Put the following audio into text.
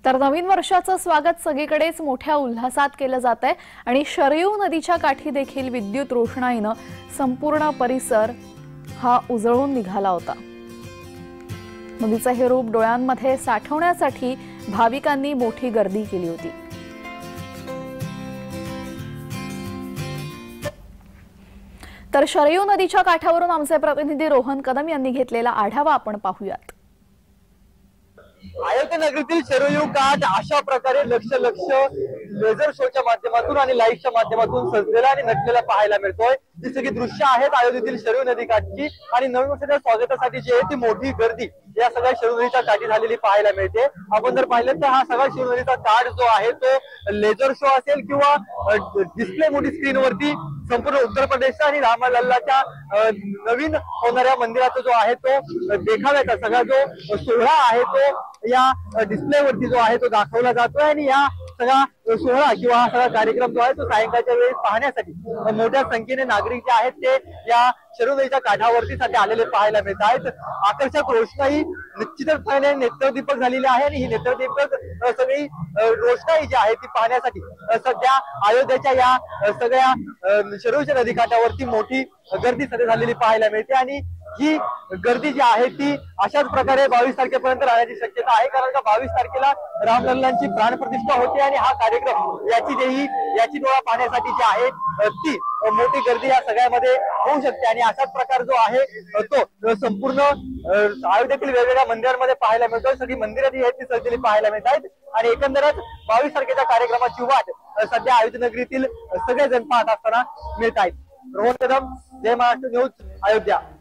तर नवीन वर्षाचं स्वागत सगळीकडेच मोठ्या उल्हासात केलं जात आहे आणि शरयू नदीच्या काठी देखील विद्युत रोषणाईनं संपूर्ण परिसर हा उजळून निघाला होता। नदीचं हे रूप डोळ्यांमध्ये साठवण्यासाठी भाविकांनी मोठी गर्दी केली होती। तर शरयू नदीच्या काठावरून आमचे प्रतिनिधी रोहन कदम यांनी घेतलेला आढावा आपण पाहूयात। अयोध्या नगरीतील शरयू काठ अशा प्रकारे लक्ष लेझर शोच्या माध्यमातून आणि लाईव्हच्या माध्यमातून सजलेला आणि नटलेला पाहायला मिळतोय। ही सगळी दृश्य आहेत अयोध्येतील शरयू नदी काठची आणि नवीन वर्षाच्या स्वागतासाठी जी आहे ती मोठी गर्दी या सगळ्या शरयू नदीच्या काठी झालेली पाहायला मिळते। आपण जर पाहिलं तर हा सगळा शरयू नदीचा काठ जो आहे तो लेझर शो असेल किंवा डिस्प्ले मोठी स्क्रीनवरती संपूर्ण उत्तर प्रदेश आणि रामलल्लाच्या नवीन होणाऱ्या मंदिराचा जो आहे तो देखाव्याचा सगळा जो सोहळा आहे तो या डिस्प्लेवरती जो आहे तो दाखवला जातोय आणि या सगळा सोहळा किंवा हा सगळा कार्यक्रम जो आहे तो सायंकाळच्या वेळी पाहण्यासाठी मोठ्या संख्येने नागरिक जे आहेत ते या शरयू नदीच्या काठावरती सध्या आलेले पाहायला मिळत आहेत। आकर्षक रोषणाई निश्चितपणे नेत्रदीपक झालेली आहे आणि ही नेत्रदीपक सगळी रोषणाई जी आहे ती पाहण्यासाठी सध्या अयोध्येच्या या सगळ्या शरयूच्या नदीकाठावरती मोठी गर्दी सध्या झालेली पाहायला मिळते आणि ही गर्दी जी आहे ती अशाच प्रकारे 22 तारखेपर्यंत राहण्याची शक्यता आहे, कारण का 22 तारखेला रामलल्लांची प्राणप्रतिष्ठा होते आणि हा कार्यक्रम याची डोळा पाहण्यासाठी जी आहे ती मोठी गर्दी या सगळ्यामध्ये होऊ शकते आणि अशाच प्रकार जो आहे तो संपूर्ण अयोध्येतील वेगवेगळ्या मंदिरांमध्ये पाहायला मिळतो। सगळी मंदिरं जी आहेत ती सजलेली पाहायला मिळत आहेत आणि एकंदरच 22 तारखेच्या कार्यक्रमाची वाट सध्या अयोध्या नगरीतील सगळेजण पाहत असताना मिळत आहेत। रोहन कदम, जय महाराष्ट्र न्यूज, अयोध्या।